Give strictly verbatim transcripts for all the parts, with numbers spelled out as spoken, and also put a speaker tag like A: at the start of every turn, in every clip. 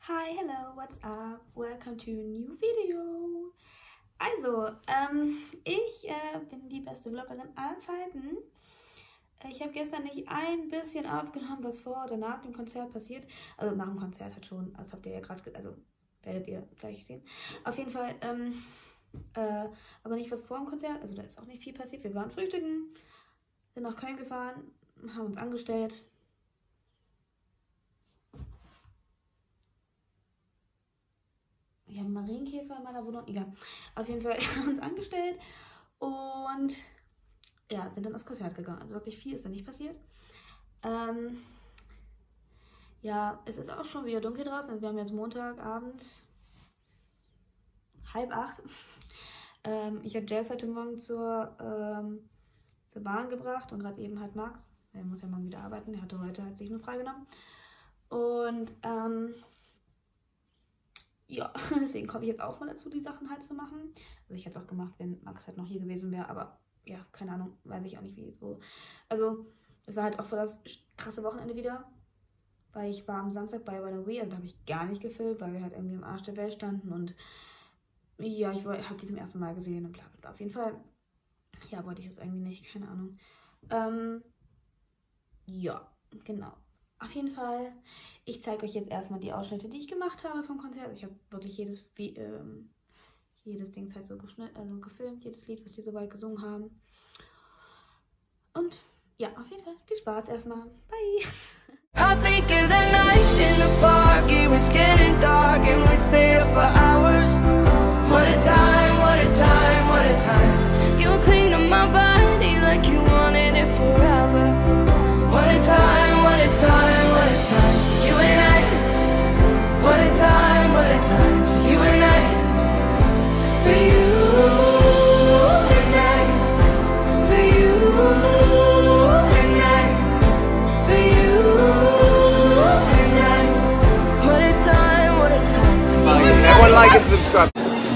A: Hi, hello, what's up? Welcome to a new video. Also, ähm, ich äh, bin die beste Vloggerin aller Zeiten. Ich habe gestern nicht ein bisschen aufgenommen, was vor oder nach dem Konzert passiert. Also nach dem Konzert halt schon, das habt ihr ja gerade, also werdet ihr gleich sehen. Auf jeden Fall, ähm, äh, aber nicht was vor dem Konzert, also da ist auch nicht viel passiert. Wir waren frühstücken, sind nach Köln gefahren, haben uns angestellt. Ich habe einen Marienkäfer in meiner Wohnung, egal. Auf jeden Fall haben wir uns angestellt und ja, sind dann aufs Konzert gegangen. Also wirklich viel ist da nicht passiert. Ähm, ja, es ist auch schon wieder dunkel draußen. Also wir haben jetzt Montagabend, halb acht. Ähm, ich habe Jazz heute Morgen zur, ähm, zur Bahn gebracht und gerade eben halt Max. Er muss ja morgen wieder arbeiten. Er hatte heute halt sich nur freigenommen. Und ähm, ja, deswegen komme ich jetzt auch mal dazu, die Sachen halt zu machen. Also ich hätte es auch gemacht, wenn Max halt noch hier gewesen wäre, aber ja, keine Ahnung, weiß ich auch nicht, wie so. Also, es war halt auch voll das krasse Wochenende wieder, weil ich war am Samstag bei One Way, also da habe ich gar nicht gefilmt, weil wir halt irgendwie im Arsch der Welt standen und ja, ich habe die zum ersten Mal gesehen und bla bla bla. Auf jeden Fall, ja, wollte ich das irgendwie nicht, keine Ahnung. Ähm, ja, genau. Auf jeden Fall, ich zeige euch jetzt erstmal die Ausschnitte, die ich gemacht habe vom Konzert. Ich habe wirklich jedes, wie, ähm, jedes Ding halt so geschnitten, also gefilmt, jedes Lied, was die so weit gesungen haben. Und ja, auf jeden Fall, viel Spaß erstmal. Bye!
B: I think of the night in the park, it was getting dark and we stayed up for hours. What a time, what a time, what a time. You cling to my body like you wanted it forever. What a time, what a time, what a time for you and I. What a time, what a time for you and I. For you and I. For you and I. For you and I. What a time, what a time for you and I.
C: Everyone like and subscribe.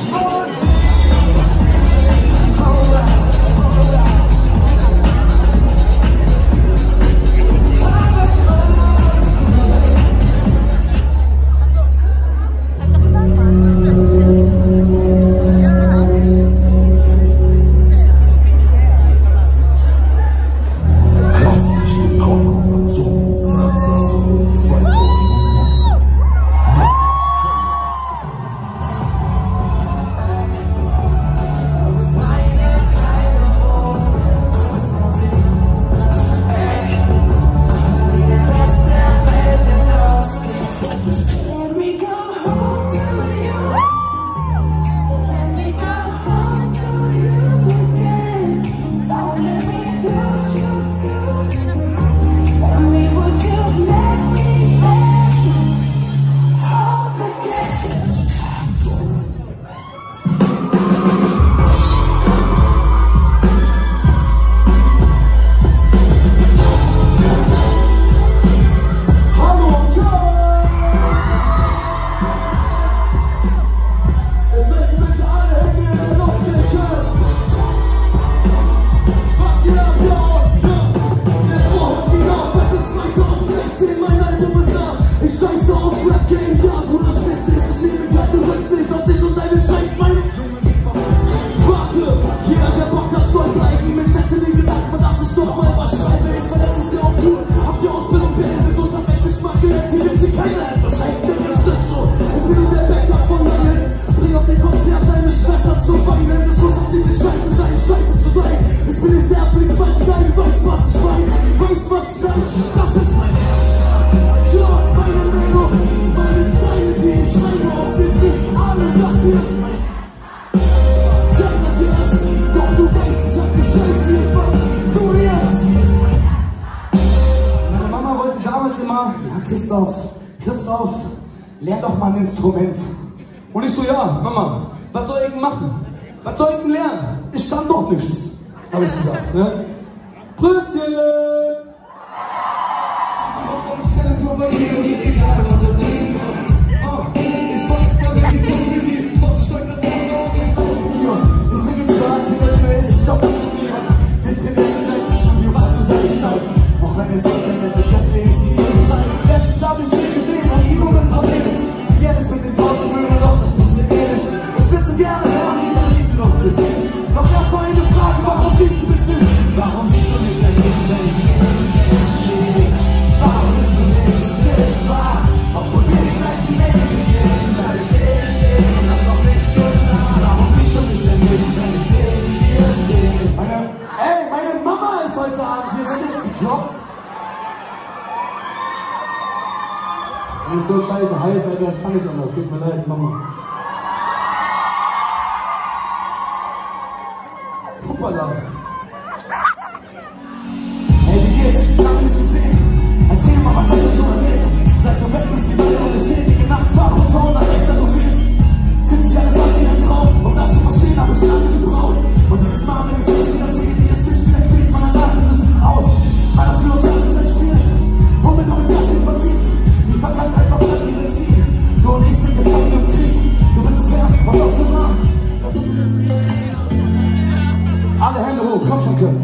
D: Christoph, Christoph, lern doch mal ein Instrument. Und ich so, ja, Mama, was soll ich denn machen? Was soll ich denn lernen? Ich kann doch nichts, habe ich gesagt, ne? Pröstchen! Auch wenn es nicht mehr ich hab sie gesehen, hab ich sie gesehen, und die Jungen Probleme. scheiße heiß, Alter, ich kann nicht anders, tut mir leid, Mama. Hoppala. Hey, wie geht's? Lange nicht gesehen. Erzähl mal, was hast du so erlebt? Seit du weg bist, die Beine und ich stehe nachts wach und schauen nach rechts, du fehlst. Fühlt sich alles an wie ein Traum. Um das zu verstehen, hab ich lange gebraucht. Und jedes Mal, wenn ich dich wieder sehe, die ist nicht wieder quält, meine Lachen müssen aus. Weil das für uns alles ein Spiel. Womit hab ich das denn verdient? Die Vergangenheit verbrennt ihre Ziele. Du und ich sind gefangen im Krieg. Du bist so fern und auch so nah. Alle Hände hoch, komm schon, Köln.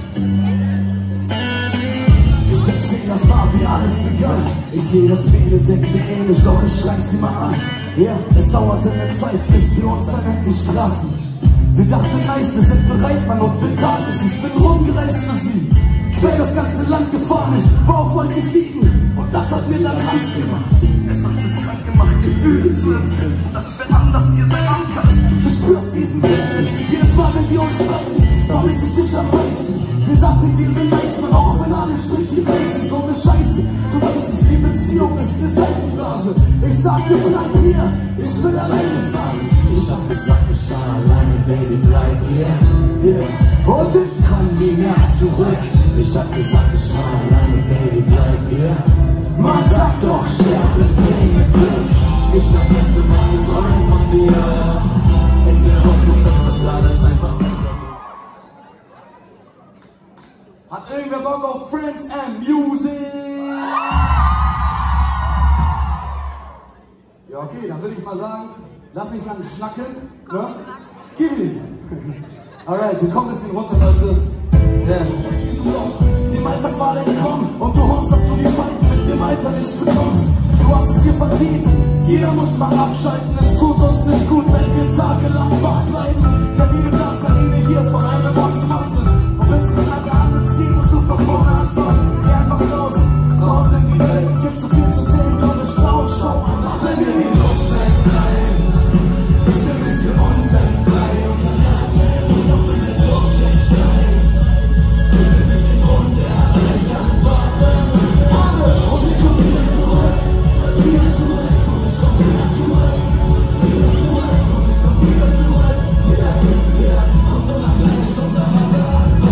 D: Ich erzähl, das war wie alles begann. Ich sehe das viele denken mir ähnlich, doch ich schreib sie mal an. Ja, yeah, es dauerte eine Zeit, bis wir uns dann endlich trafen. Wir dachten, nice, wir sind bereit, Mann, und wir taten es. Ich bin rumgereist für sie, quer das ganze Land gefahren. Ich war auf Wolke sieben und das hat mir dann Angst gemacht. Es hat mich krank gemacht, Gefühle zu empfinden. Das wäre anders hier dein Anker ist. Du spürst diesen Wind nicht. Jedes Mal, wenn wir uns streiten, vermiss ich dich am meisten. Wir sagten, wir sind nice, man, auch wenn alle Strich die Reisen. So eine Scheiße, du weißt es, die Beziehung ist eine Seifenblase. Ich sagte, bleib hier, ich will alleine fahren. Ich hab gesagt, ich fahr alleine, Baby, bleib hier. Yeah. Und ich komm nie mehr zurück. Ich hab gesagt, ich fahr alleine, Baby, bleib hier. Man sagt doch, sterben bringe Glück. Ich hab jetzt immer geträumt von dir. In der Hoffnung, dass das alles einfach besser wird. Hat irgendwer Bock auf Friends and Music? Ja, okay, dann würde ich mal sagen, lass nicht lange schnacken, ne? Gib ihm! Alright, wir kommen ein bisschen runter, Leute. Yeah. Dem Alltag war entkommen und du hoffst, dass du die Feinde mit dem Alter nicht bekommst. Du hast es dir verdient, jeder muss mal abschalten. Es tut uns nicht gut, wenn wir tagelang wach bleiben. Termine, Tag, Termine hier von einem Ort zum anderen. Und bis du in eine andere Ziel musst du von vorne anfangen. Geh einfach raus, raus in die Welt. Es gibt so viel zu sehen, komm ich raus, schau mal nach, wenn wir die Luft wegreißen. Ich will mich hier unwegfrei und dann lange und auch in der Luft wegsteigen. Ich will mich im Grund erreicht, ganz warte. Alle und ich komm wieder zurück. Wieder zurück und ich komm wieder zurück. Wieder zurück und ich komm wieder zurück. Ja, ja, und so lange bleib ich unter Wasser.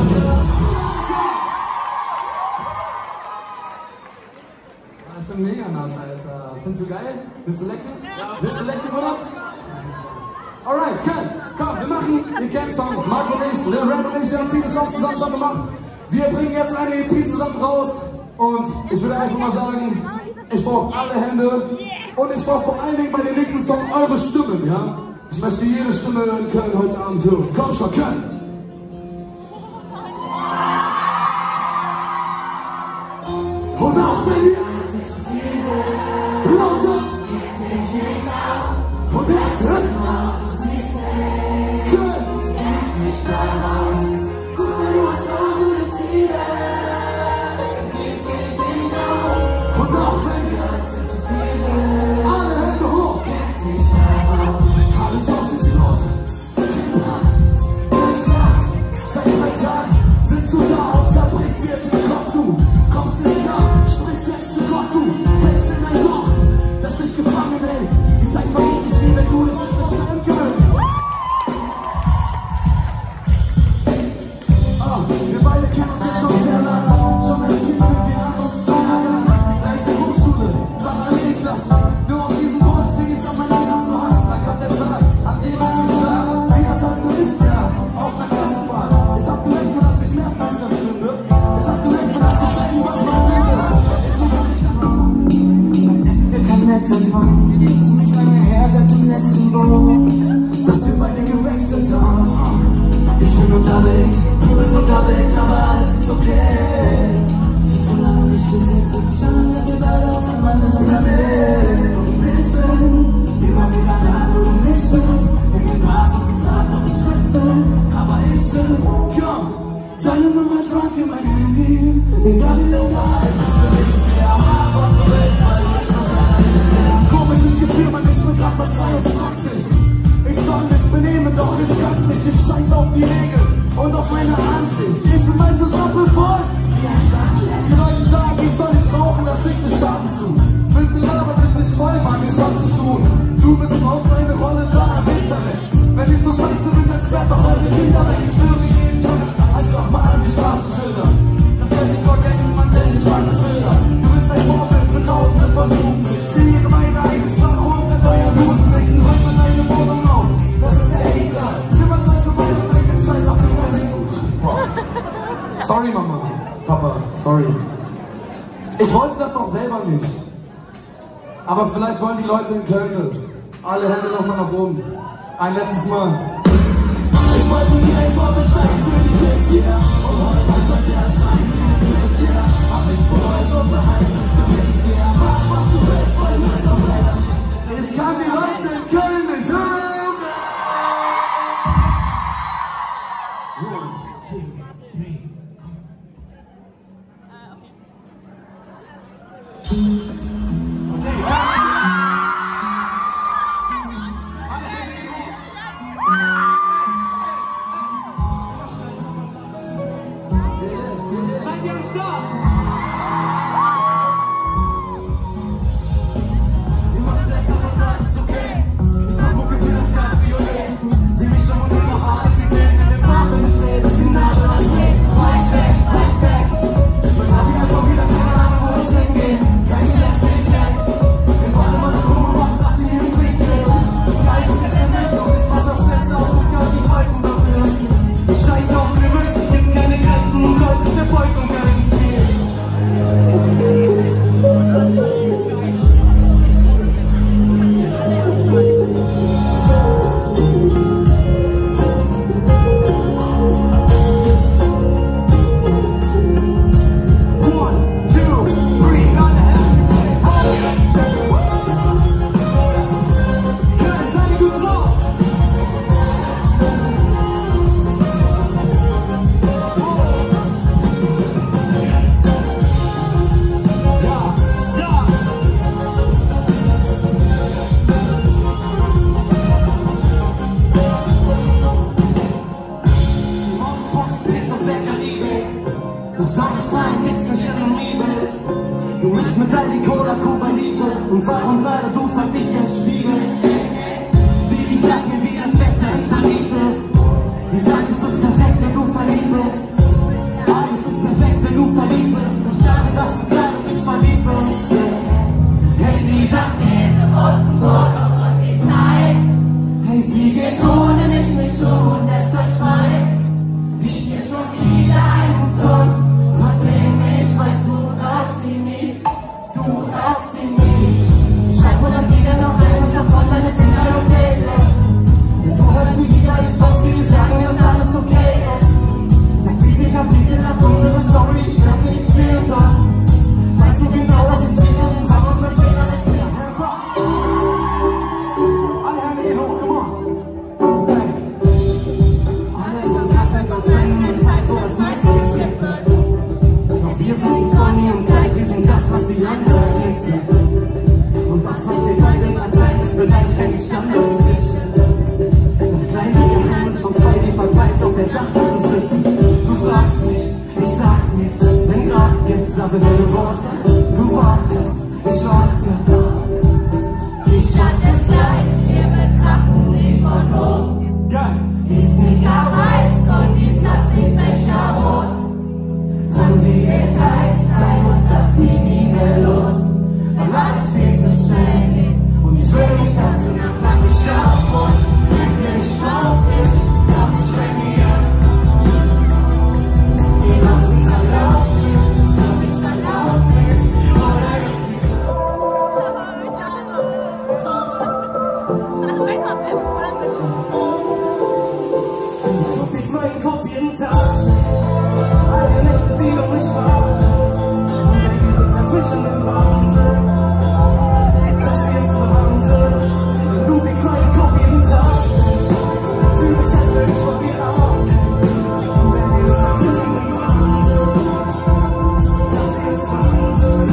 D: Ich bin mega nass, Alter. Findest du geil? Bist du lecker? Ja. Bist du lecker, oder? Alright, Ken, komm, wir machen die Gang-Songs. Marco und ich, Lil Red und ich, wir haben viele Songs zusammen schon gemacht. Wir bringen jetzt eine E P zusammen raus. Und ich würde einfach mal sagen, ich brauche alle Hände. Und ich brauche vor allen Dingen bei dem nächsten Song eure Stimmen, ja? Ich möchte jede Stimme in Köln heute Abend hören. Komm schon, Köln! Und auch wenn ihr lauter und das ist Köln. Guck mal, du hast auch gute Ziele. Gib dich nicht auf. Und auch wenn ihr alle Hände hoch. Alles auf ist los. Kein Plan, kein Schlag. Seit drei Tagen sitzt du da und zerbrichst dir den Kopf. Du kommst nicht klar, sprichst jetzt zu Gott. Du fällst in ein Loch, das dich gefangen hält. Die Zeit vergeht nicht wie wenn du dich nicht schnell gewöhnt. Ah, wir beide kennen uns jetzt schon sehr lange. Schon als Kind fängt wir an, uns zu ärgern. Gleiche Hochschule, Parallelklassen. Nur aus diesem Grund fing ich an, mein Leben zu hassen. Dann kam der Tag, an dem es mich sah, wie das halt so ist, ja, auf einer Klassenfahrt. Ich hab gemerkt, dass ich mehr Freundschaft finde. Ich hab gemerkt, dass ich sagen, was man findet. Ich muss wirklich anfangen, als hätten wir kein Netz empfangen. Ziemlich lange her seit dem letzten Boot, dass wir beide gewechselt haben. Ich bin unterwegs, du bist unterwegs, aber alles ist okay. So lange nicht gesehen, fühlt sich an, als hätten wir beide auf einem anderen Planet. Und ich bin immer wieder da, wo du nicht bist. In den Bars und sie fragen, ob ich mit bin. Aber ich bin, komm, deine Nummer drunk in mein Handy. Egal wie lange alt ist, will ich sehr am Arsch, was du willst, weil du es noch ein komisches Gefühl, man, ich bin grad mal zweiundzwanzig. Ich soll mich benehmen, doch ich kann's nicht. Ich scheiß auf die Regeln und auf meine Ansicht. Ich bin meistens rappelvoll. Die Leute sagen, ich soll nicht rauchen, das liegt mir Schaden zu. Will gelabert, ich mich voll Papa, sorry. Ich wollte das doch selber nicht. Aber vielleicht wollen die Leute in Köln das. Alle Hände nochmal nach oben. Ein letztes Mal. Ich wollte nie ein Vorbild sein für die Kids, yeah. Und heute kommt das erscheint dieses Licht, yeah. Hab ich bereut und behalte es für mich, yeah. Mach was du willst, weil du es auch leider nicht. Ich kann die Leute in Köln nicht hören. One, two, three, du mischst mit all die Cola, Kuba, Liebe. Und warum gerade du fragt dich der Spiegel? Sie, die sagt mir, wie das Wetter in Paris ist. Sie sagt, es ist perfekt, wenn du verliebt bist. Alles ist perfekt, wenn du verliebt bist. Und schade, dass du gerade nicht verliebt bist. Hey, die sagt mir, du brauchst einen Morgen und die Zeit. Hey, sie geht ohne mich nicht um und deshalb frei. Ich spiel schon wieder einen Song, von dem ich weiß, du brauchst ihn nie. Du brauchst ihn nie. Ich schreib hundert Lieder noch, wenn es davon deine Tinder und Playlist. Du hörst nie wieder die Songs, die dir sagen, dass alles okay ist. Sag, wie viel Kapitel hat unsere Story? Ich glaub, ich zähl doch. Weißt du genau, was ich sehe und wann unser Trainer nicht mehr herkommt? Alle Hände gehen hoch, come on. Hey. Alle von Kappberg und Zeiten in Zeit, wo das meiste geskippt wird. Doch wir sind nicht Bonnie und Clyde, wir sind das, was die anderen nicht sind. Und das, was wir beide verteilen, ist vielleicht keine Standardgeschichte. Das kleine Geheimnis von zwei, die verteilt auf der Dachplatte sitzen. Du fragst mich, ich sag nichts, denn grad jetzt dafür deine Worte. Du wartest, ich warte.
B: Die Stadt ist klein, wir betrachten die von oben.
D: Geil.
B: Die Sneaker weiß und die Plastikbecher rot. Sind die Details klein und das nie, nie mehr los. Weil alles viel zu schnell geht. Und ich will nicht, dass du nach dich auf und denke, ich brauch dich, doch ich bin hier. Die Rosen verlaufen, doch ich verlauf nicht. Oder ich
D: Du kriegst meinen Kopf jeden Tag. All die Nächte, die du mich verabschiedest. Und Baby, du treibst mich in den Wahnsinn. Das hier ist Wahnsinn. Denn du kriegst meinen Kopf jeden Tag. Fühl mich, als würde ich von dir ab. Und Baby, du treibst mich in den Wahnsinn. Das hier ist Wahnsinn.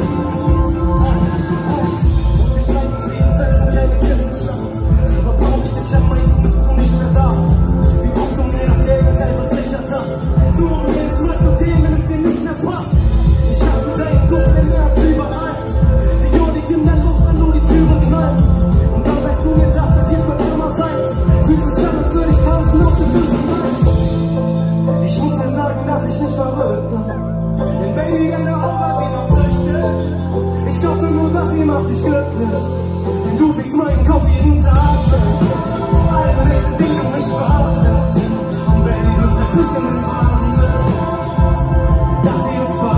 D: Ich bleib in Frieden, setzen kleine Kissen schlafen. Aber brauch ich dich am meisten, bist du nicht mehr da. Wie oft du mir das Gegenteil versichert hast. Du um jedes Mal zu gehen, wenn es dir nicht mehr passt. Ich hasse deinen Duft, denn er ist überall. Die Jodik in der Luft, wenn du die Türe knallst. Und dann sagst du mir, dass das hier für immer sein. Fühlt sich an, als würde ich tanzen auf dem Füßen rein. Ich muss mir sagen, dass ich nicht verrückt bin. Denn Baby, deine Aura sieht noch zerstört. Ich hoffe nur, dass sie macht dich glücklich. Denn du fickst meinen Kopf jeden Tag. Alle Nächte, die du mich verabschiedest. Und Baby, du treibst mich in den Wahnsinn. Das hier ist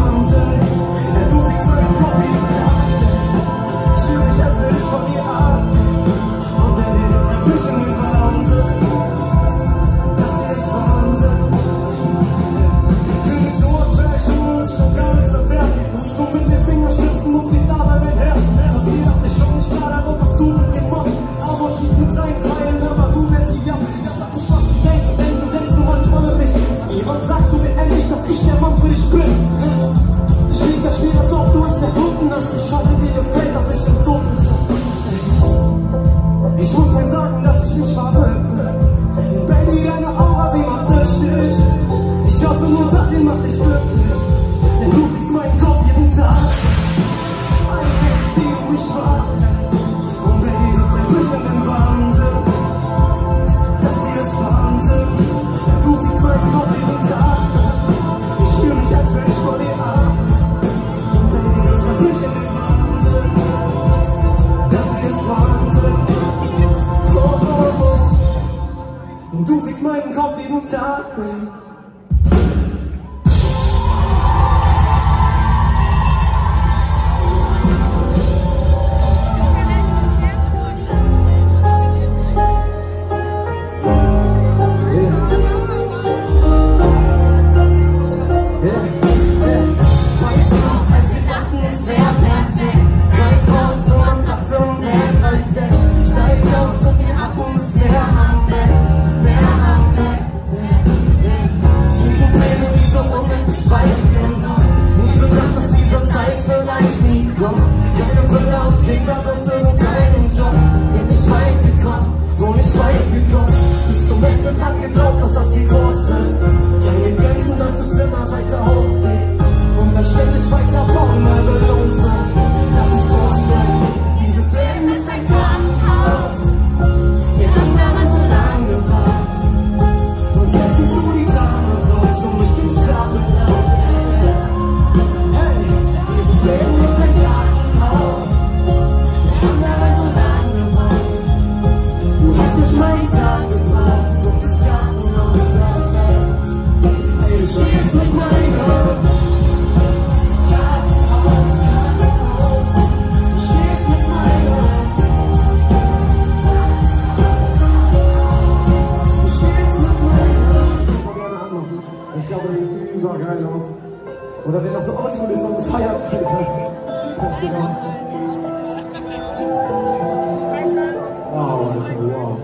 D: meinen Kopf jeden Tag. Oder wer noch so oldschool ist und gefeiert hat. Das genau. Wow, Alter, wow.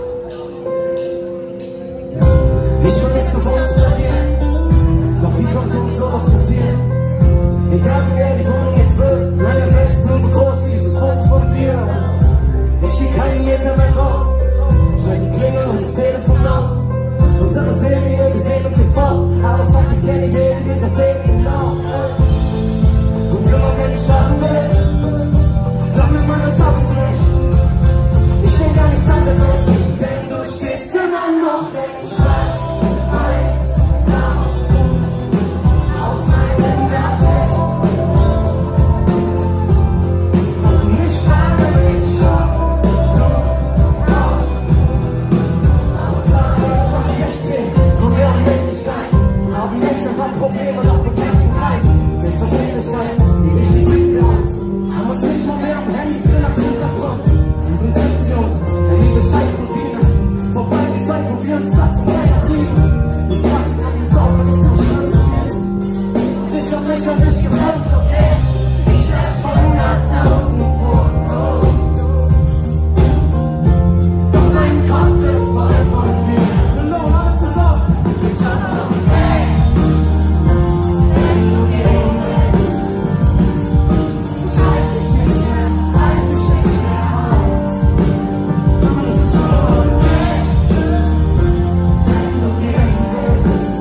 D: Ich bin es gewohnt zu verlieren, doch wie konnte uns sowas passieren? Egal wie er die Wohnung jetzt wird, meine Welt ist nur so groß wie dieses Foto von dir. Ich geh keinen Meter mehr raus, schalt die Klingel und das Telefon aus. Unsere Serie gesehen im T V, aber fuck, ich kenn die Ideen dieser Szene genau. Und immer wenn ich schlafen will, glaub mir, Mann, ich schaff es nicht. Ich will gar nicht Zeit dadurch, denn du stehst immer noch, denn ich weiß, eins, blau, auf meinem Nachttisch. Und ich frage mich, ob du auch auf Planet von sechzehn von der Unendlichkeit haben jetzt ein paar Probleme, doch bekämpfen keins. Selbstverständlichkeit, wie wichtig sind wir uns. Haben uns nicht mal mehr am Handy drin als Hintergrund. Und sind uns, denn diese Scheißroutine vorbei die Zeit, wo wir uns das zum Keiner trieben. Du fragst an die Dorf, wenn es so schlimm ist. Und ich hab mich an dich getrennt, okay? Ich lösch von hunderttausend Fotos. Doch mein Kopf ist voll von dir. Genau, alle zusammen. Ich hab noch, hey, wenn du gehen willst. Ich halt dich nicht mehr, halt dich nicht mehr auf. Es ist schon okay, wenn du gehen willst.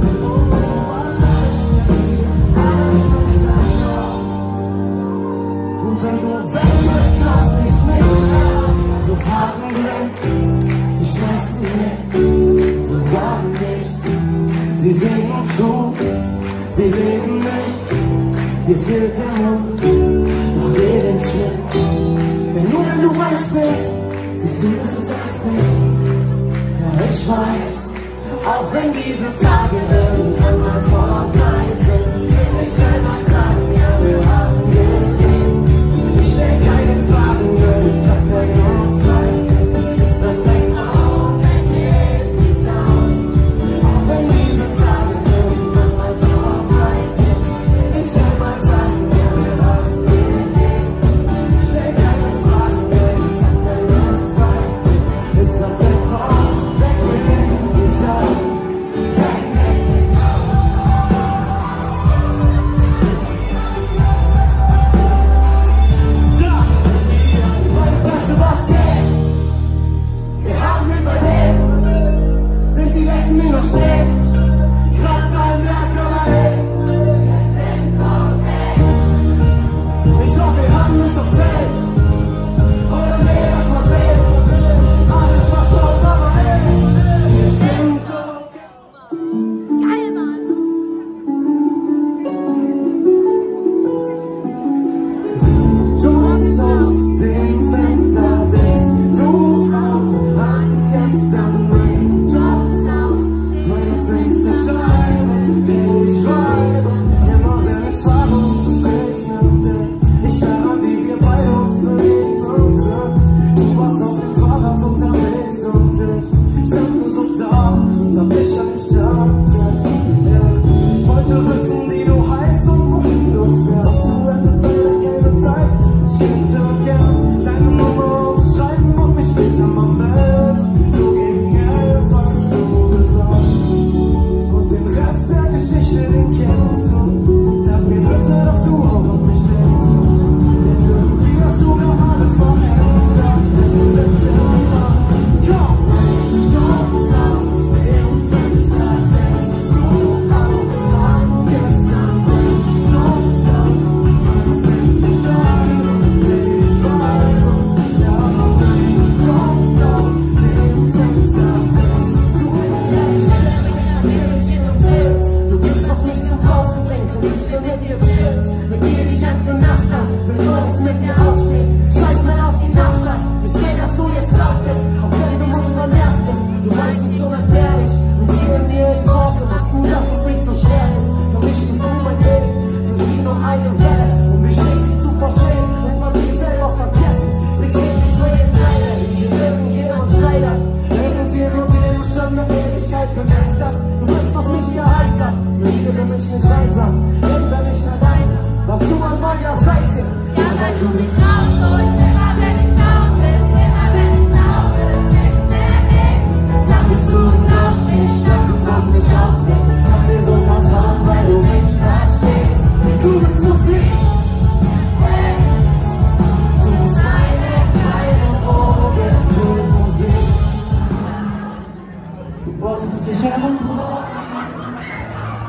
D: Und wenn du weg bist, lass ich mich mehr. So Fragen wir, sie schmeißen mit und sagen nichts. Sie sehen uns zu, sie leben nicht. Dir fehlt der Mund, doch geh den Schritt. Denn nur wenn du reich bist, siehst du, es ist erst nicht. Ja, ich weiß, auch wenn diese Tage irgendwann mal vorbei sind, will ich selber sagen, ja, wir haben gelebt. Ich stell keine Fragen, denn ich sag dir nur Zweifel. Ist das ein Traum, wenn geht die Sau? Auch wenn diese Tage irgendwann mal vorbei sind, will ich selber sagen, ja, wir haben gelebt. Ich stell keine Fragen, denn ich sag dir nur Zweifel. Ist das ein Traum, wenn geht die Sau? Wenn geht die Sau?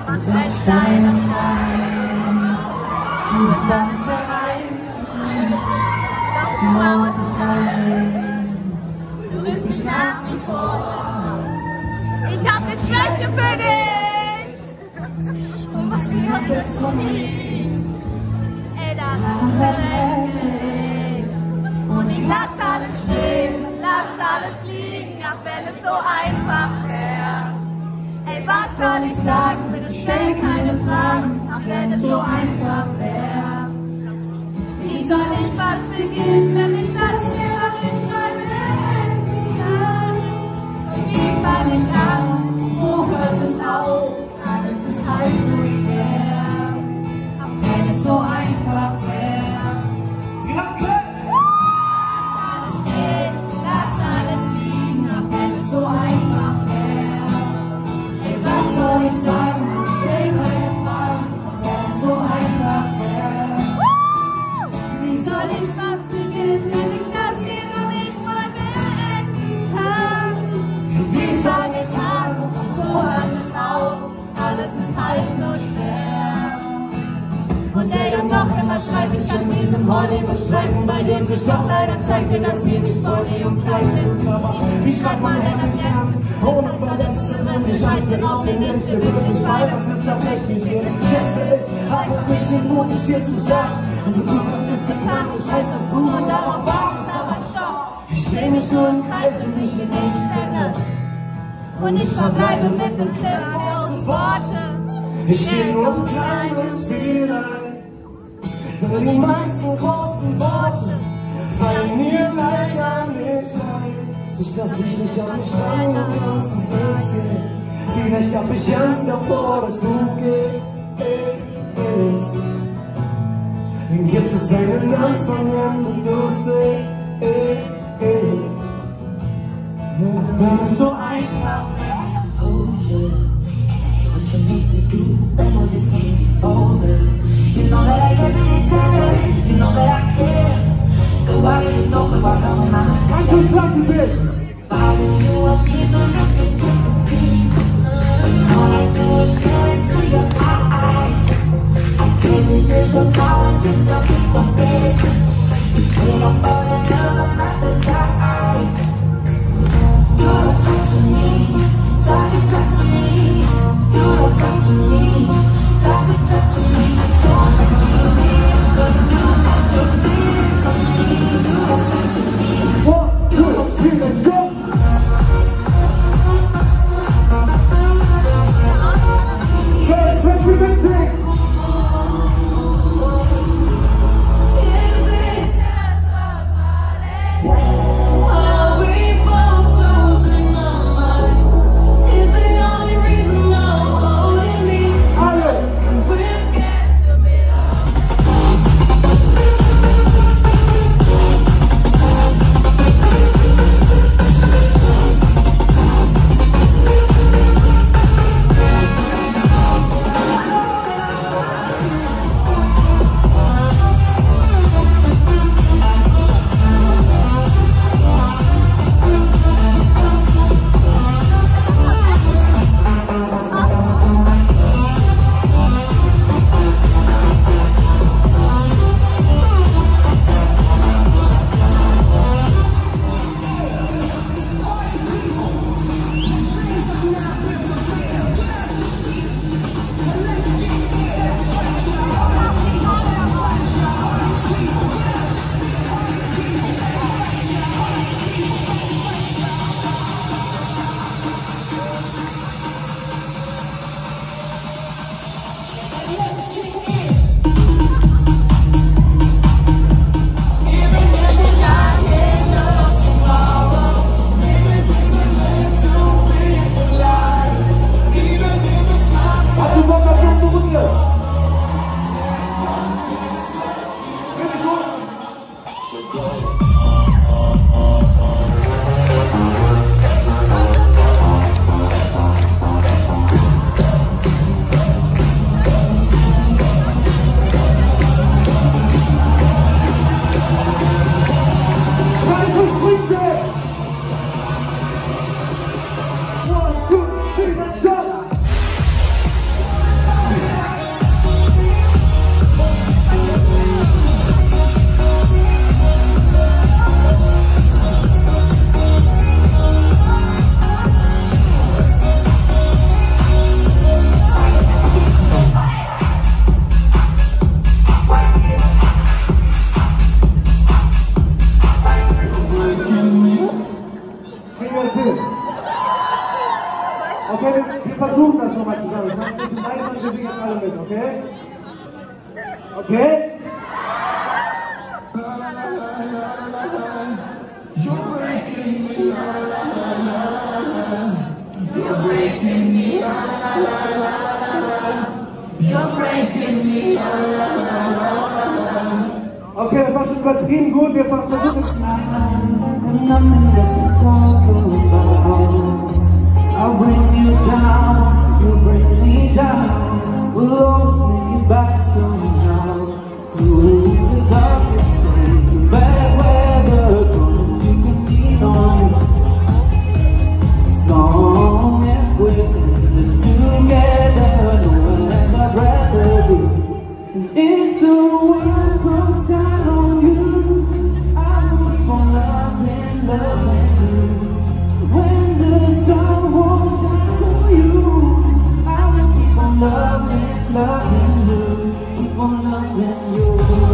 B: und setz Stein auf Stein. Du bist alles erreichen, doch du machst dich ein. Du bist mich nach wie vor. Ich hab ne Schwäche für dich. Und was mir willst von mir? Ey, dann zerbrech ich. Und ich lass alles stehen, lass alles liegen, ach wenn es so einfach wäre. Ey, was soll ich sagen, bitte stell keine Fragen, ach wenn es so einfach wäre. Wie soll ich was beginnen, wenn ich das hier noch nicht mal beenden kann? Wie fang ich an, wo hört es auf, alles ist halt so schwer, ach wenn es so einfach wäre. So einfach wäre. Ey, was soll ich sagen? Ich stell keine Fragen, wenn es so einfach wäre. Wie soll ich was beginnen, wenn ich das hier noch nicht mal beenden kann? Wie fang ich an? Wo hört es auf? Alles ist halt so schwer. Und ey, und noch immer schreib ich an diesem Hollywood-Streifen, bei dem sich doch leider zeigt mir, dass wir nicht Body und Kleid sind. Ich schreib mein Herz ernst, ohne Verletzungen, die Scheiße auf den Wind. Du bist nicht frei, was ist das echt nicht geht. Schätze ich, habe nicht den Mut, viel zu sagen. Und die Zukunft ist geplant, ich weiß, dass du und darauf wartest, aber stopp. Ich dreh mich nur im Kreis und ich will nichts ändern. Und ich verbleibe mit dem großen Worte. Ich geh nur ein kleines Fehler. Denn die meisten großen Worte fallen mir leider nicht ein. Ich lass dich nicht an mich ran, du kannst es nicht sehen. Vielleicht hab ich Angst davor, dass du gehst. Dann gibt es einen Anfang an, und du sehst. Wenn es so einfach wäre. What you make me do, then we'll just can't get over. You know that I get it jealous, you know that I care. So why do you talk about how I'm not? I just got to be. Following you up, people looking at me. And all I do is stare into your eyes. I guess this is the politics of people big. You say I'm falling in love, I'm not the type. You don't talk to me, talk to talk to me. You don't talk to me, talk to talk to me. I don't talk to me, but you have to be for me. You don't talk to me. One, two, three, go.
C: Film. Okay, wir, wir versuchen das nochmal zusammen. Ich mache ein bisschen leiser und wir singen jetzt alle mit, okay? Okay?
D: You're breaking me, la la la la la. You're breaking me, la la la la la. You're breaking me, la la la la la.
C: Okay, das war schon übertrieben gut. Wir versuchen es.
D: And nothing left to talk about. I'll bring you down, you bring me down. We'll always make it back somehow. Through the darkest days, the bad weather, promise you can lean on me. As long as we're in this together, no one else I'd rather be. And if the world comes down on you, I will keep on loving, loving you. When the sun won't shine for you, I will keep on loving, loving you. Keep on loving you.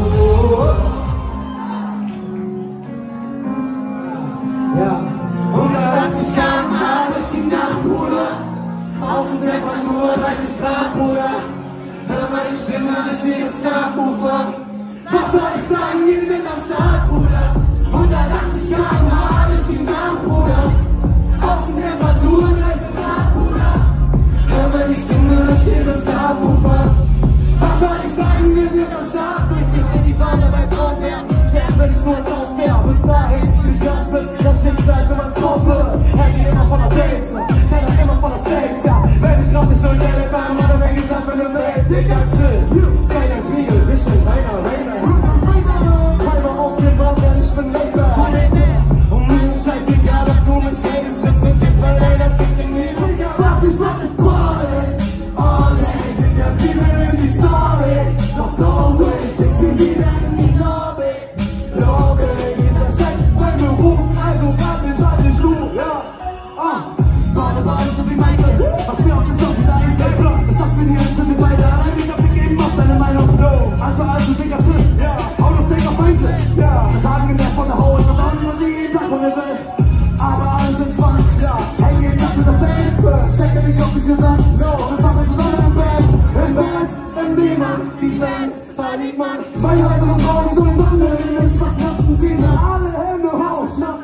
D: Ja, hundertachtzig Kilometer pro Stunde durch die Nacht, Bruder. Außentemperatur dreißig Grad, Bruder. Hör meine Stimme durch jedes Nachufer. Was soll ich sagen, wir sind am Start, Bruder. hundertachtzig Kilometer pro Stunde durch die Nacht, Bruder. Außentemperatur dreißig Grad, Bruder. Hör meine Stimme durch jedes Nachufer. Was soll ich sagen, wir sind am Start. Durch die City Sonne bei Braunbären. Sterben will ich nur ins Haus her. Bis dahin, ich ganz bis das Schicksal zu meinem Truppe. Handy immer voller Dates, Teller immer voller Steaks, ja. Wenn ich grad nicht nur Geld beim oder wenn ich sag, meine Welt, Digga, chill. Sky der Spiegel, zwischen einer Rainer. Palmer auf den Baum, denn ich bin Laker. Und mir ist scheißegal, ob du mich hatest, jetzt mit jetzt bei deiner Chicken Meal. Was ich mach, ist Party. All day, Digga, sie will in die Story. Doch no way, schick sie wieder in die Lobby. Lobby, dieser Scheiß ist mein Beruf, also was ich, was ich tu, ja. Ah, Bade, Bade, so wie Michael. Was mir auch gesagt, da ist der Block. Das sagt mir die Hälfte, sind beide allein. Ich hab gegeben auf deine Meinung, no. Also, also, Digga, chill, ja. Hau das Ding auf Feinde, ja. Vertagen in der von der Haut, was anderes wie jeden Tag von der Welt. Aber alles entspannt, ja. Häng jeden Tag mit der Face, checke dich auf mich gesagt, no. Wir machen zusammen im Band, im Band, im Beamer. Die Fans, verliebt man. Zwei Leute und Frauen zum Sonne, in den schwarzen Sieger. Alle Hände hoch, schnapp.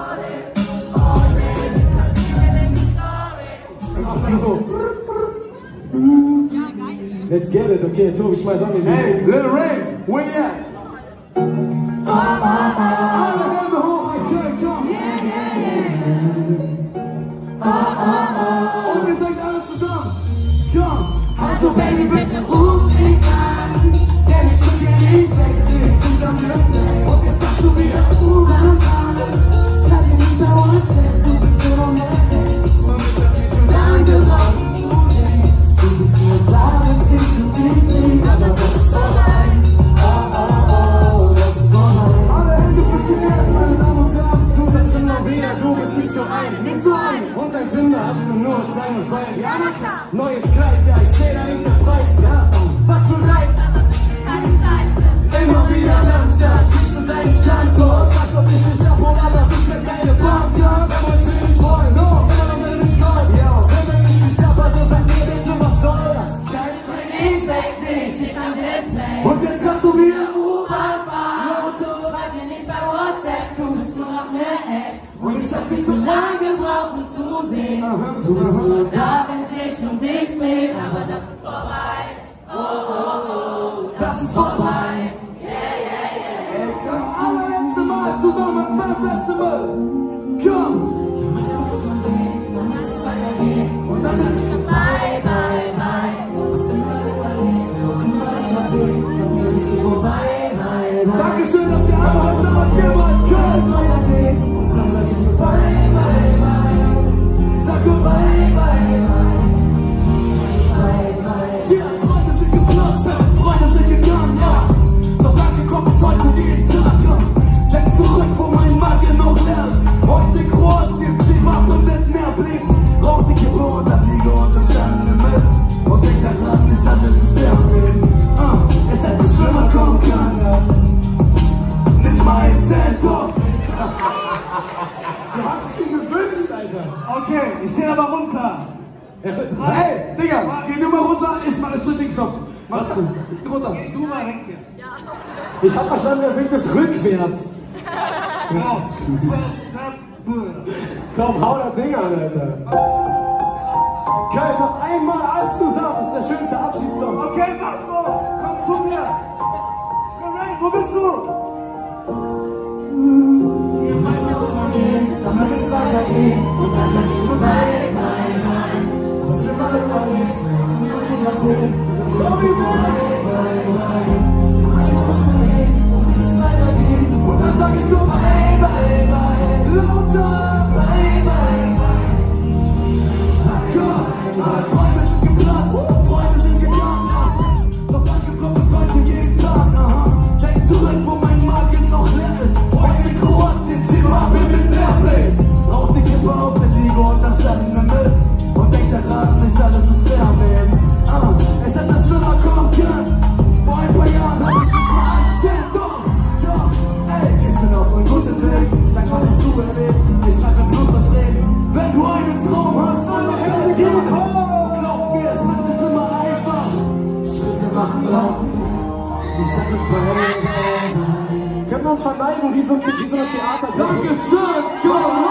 D: Let's get it, okay, Tobi, schmeiß an den Hey, Lil Rain, where you at? Alle Hände hoch, okay, komm. Und wir sagen alle zusammen, komm. Also Baby, bitte ruf mich an, denn ich bin dir nicht weg, seh ich zusammen Lüften. Und jetzt sagst du wieder, U-Bahn fahren. Schreib dir nicht bei WhatsApp, du bist nur noch mehr. Und ich hab dich so lange gebraucht. Du bist nur da, wenn ich und dich lieb, aber das ist vorbei. Oh, oh, oh, das ist vorbei. Alle Hände für die Erde, meine Damen und Herren. Du sagst immer wieder, du bist nicht so ein, nicht so ein. Und dein Tinder hast du nur aus Langeweile. Ja, na klar. Neues Kleid, ja, ich seh da hinter Preis, ja. Was für ein Leid, aber keine Scheiße. Immer wieder Samstag, schießt du deinen Standort. Sagst, ob ich nicht abhol, aber ich bin deine Bank, ja. Wenn wir uns nicht wollen, no, wenn wir mir nicht kommen, ja. Wenn wir mich nicht ab, also sag mir bitte, was soll das? Ich wechsel ich nicht am Display. Und jetzt kannst du wieder U-Bahn fahren. Schreib mir nicht bei WhatsApp, du bist nur noch ne App. Und ich hab viel zu lange gebraucht, um zu sehen. Du bist nur da, wenn ich um dich dreht. Aber das ist vorbei. Oh, oh, oh, das ist vorbei. Yeah, yeah, yeah. Ey, komm, allerletzte Mal zusammen beim besten Mal. Komm. Du musst uns mal gehen, damit es weitergeht. Und dann sag ich noch bye, bye, bye. Was immer du erlebst, wie auch immer ich mal sehe. Bei mir ist die vorbei, bye, bye. Dankeschön, dass ihr alle heute noch hier wart. Komm, es weitergeht. Und dann sag ich noch bye, bye, bye. Ich sag nur bye, bye, bye. Bye, bye. Cheers, Freunde sind geplatzt, Freunde sind gegangen, ja. Doch angekommen ist heute jeden Tag, ja. Denk zurück, wo mein Magen noch leer ist. Heute groß, gibt Schiff ab und nicht mehr Blick. Rauch die Kippe und dann liege und im Sternenhimmel. Und denk daran, ist alles ein Sternbild. Uh, es hätte schlimmer kommen können, ja. Nicht mal ein Cent, doch. Du hast es dir gewünscht, Alter.
C: Ich zähl aber runter.
D: Hey, Digga, geh du mal runter, ich mach es für den Knopf. Machst du? Geh runter.
C: Geh du mal weg hier.
E: Ich hab verstanden, er singt es rückwärts.
C: Ja.
E: Komm, hau das Ding an, Alter. Okay, noch einmal alles zusammen. Das ist der schönste Abschiedssong.
C: Okay, Marco, komm zu mir. Ray, wo bist du?
B: Ihr meint aus von gehen, damit es weitergeht. Und dann sagst du nein, nein, nein. Das ist immer über nichts mehr. Und nur den nach oben. Nein, nein, nein. Ihr meint aus von gehen, damit es weitergeht. Und dann sag ich nur bye, bye, bye. Lauter, bye, bye, bye. Alle Träume sind geplatzt, Träume sind gegangen. Doch angekommen ist heute jeden Tag. Denk zurück, wo mein Magen noch leer ist. Heute in Kroatien, Zimbabwe mit Mehrplay. Rauch die Kippe auf der Liege und dann sterben wir mit. Und denk daran, nicht alles ist fair am Leben. Ah, es hätte schlimmer kommen können. Vor ein paar Jahren hab ich es mal erzählt. Doch, doch, ey, ich bin auf einem guten Weg. Sag, was hast du erlebt? Ich schreibe Blut und Tränen. Wenn du einen Traum hast, alle Hände gehen hoch. Glaub mir, es wird nicht immer einfach. Schritte machen laufen. Ich sag mit Verhältnis.
E: Können wir uns verneigen wie so, ein, wie so eine Theater?
D: Dankeschön, komm!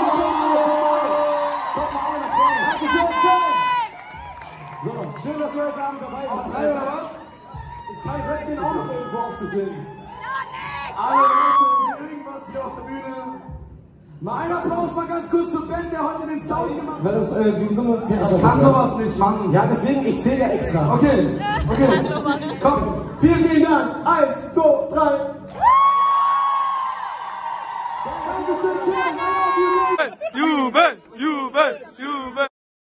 E: So, schön, dass wir heute Abend dabei sind.
D: Drei oder was?
E: Ist Kai Röttgen auch noch irgendwo aufzufinden?
D: Alle Leute, die irgendwas hier auf der Bühne. Mal einen Applaus mal ganz kurz für Ben, der heute den Sound gemacht hat.
E: Weil das äh, wie so eine Theater.
D: Ich kann sowas nicht machen.
E: Ja, deswegen, ich zähle ja extra.
D: Okay, okay. Komm.
E: Vielen, vielen Dank. Eins, zwei, drei.
D: Dankeschön, Ken. I love you,
F: Jubel, Jubel, Jubel.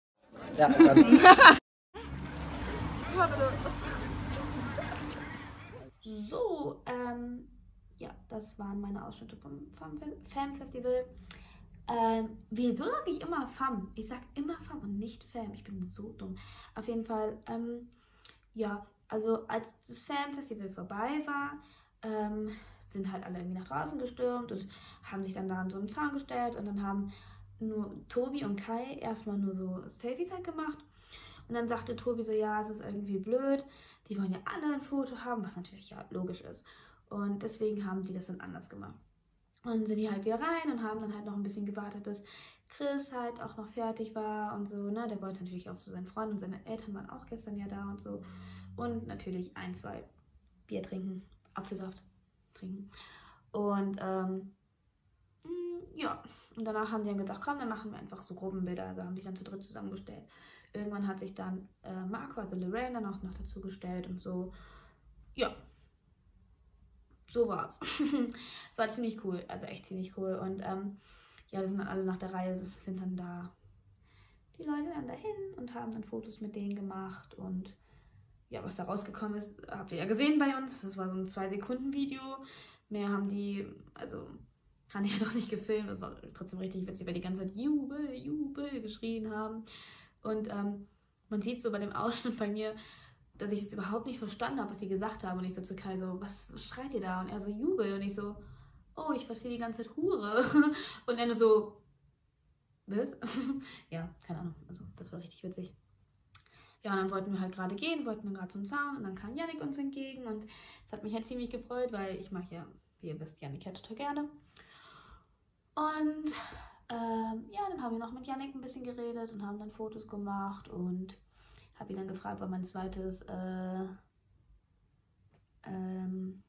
A: So, ähm, ja, das waren meine Ausschnitte vom Fam-Festival. Ähm, wieso sage ich immer Fam? Ich sage immer Fam und nicht Fam. Ich bin so dumm. Auf jeden Fall, ähm, ja, also als das Fam-Festival vorbei war, ähm, sind halt alle irgendwie nach draußen gestürmt und haben sich dann da an so einen Zaun gestellt und dann haben nur Tobi und Kai erstmal nur so Selfies halt gemacht. Und dann sagte Tobi so, ja, es ist irgendwie blöd, die wollen ja alle ein Foto haben, was natürlich ja logisch ist. Und deswegen haben die das dann anders gemacht. Und sind die halt wieder rein und haben dann halt noch ein bisschen gewartet, bis Chris halt auch noch fertig war und so, ne. Der wollte natürlich auch zu seinen Freunden und seine Eltern waren auch gestern ja da und so. Und natürlich ein, zwei Bier trinken, Apfelsaft trinken. Und, ähm, ja, und danach haben die dann gedacht, komm, dann machen wir einfach so Gruppenbilder. Also haben die dann zu dritt zusammengestellt. Irgendwann hat sich dann äh, Marco, also Lorraine, dann auch noch dazu gestellt und so. Ja, so war's. Es war ziemlich cool, also echt ziemlich cool. Und ähm, ja, wir sind dann alle nach der Reihe, sind dann da die Leute dann dahin und haben dann Fotos mit denen gemacht. Und ja, was da rausgekommen ist, habt ihr ja gesehen bei uns. Das war so ein zwei Sekunden Video. Mehr haben die, also haben die ja doch nicht gefilmt. Das war trotzdem richtig witzig, weil die ganze Zeit Jubel, Jubel geschrien haben. Und ähm, man sieht so bei dem Ausschnitt bei mir, dass ich jetzt überhaupt nicht verstanden habe, was sie gesagt haben. Und ich so zu Kai so, was, was schreit ihr da? Und er so, Jubel. Und ich so, oh, ich verstehe die ganze Zeit Hure. Und er nur so, was? Ja, keine Ahnung. Also das war richtig witzig. Ja, und dann wollten wir halt gerade gehen, wollten dann gerade zum Zaun. Und dann kam Yannick uns entgegen. Und das hat mich halt ziemlich gefreut, weil ich mag ja, wie ihr wisst, Yannick ja total gerne. Und ähm, ja, dann haben wir noch mit Yannick ein bisschen geredet und haben dann Fotos gemacht und habe ihn dann gefragt, wann mein zweites äh, ähm,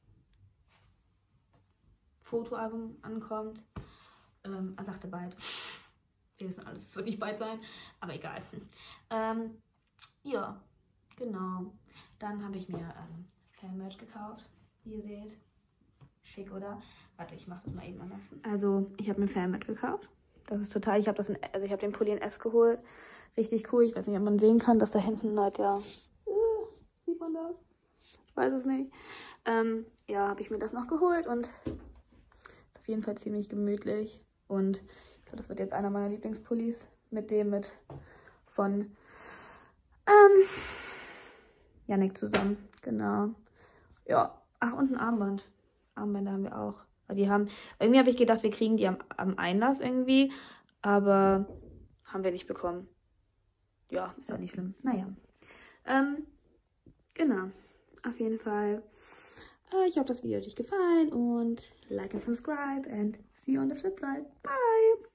A: Fotoalbum ankommt. Ähm, er sagte bald. Wir wissen alles, es wird nicht bald sein, aber egal. Ähm, ja, genau. Dann habe ich mir ähm, Fan-Merch gekauft, wie ihr seht. Schick, oder? Warte, ich mache das mal eben anders. Also, ich habe mir Fan-Merch gekauft. Das ist total, ich habe das in, also ich habe den Pulli in S geholt. Richtig cool. Ich weiß nicht, ob man sehen kann, dass da hinten halt ja, äh, sieht man das? Ich weiß es nicht. Ähm, ja, habe ich mir das noch geholt und ist auf jeden Fall ziemlich gemütlich. Und ich glaube, das wird jetzt einer meiner Lieblingspullis mit dem mit von ähm, Yannick zusammen. Genau. Ja. Ach, und ein Armband. Armbänder haben wir auch. Die haben, irgendwie habe ich gedacht, wir kriegen die am, am Einlass irgendwie, aber haben wir nicht bekommen. Ja, ist auch nicht schlimm. Naja. Ähm, genau. Auf jeden Fall. Äh, ich hoffe, das Video hat euch gefallen und like and subscribe and see you on the flip side. Bye!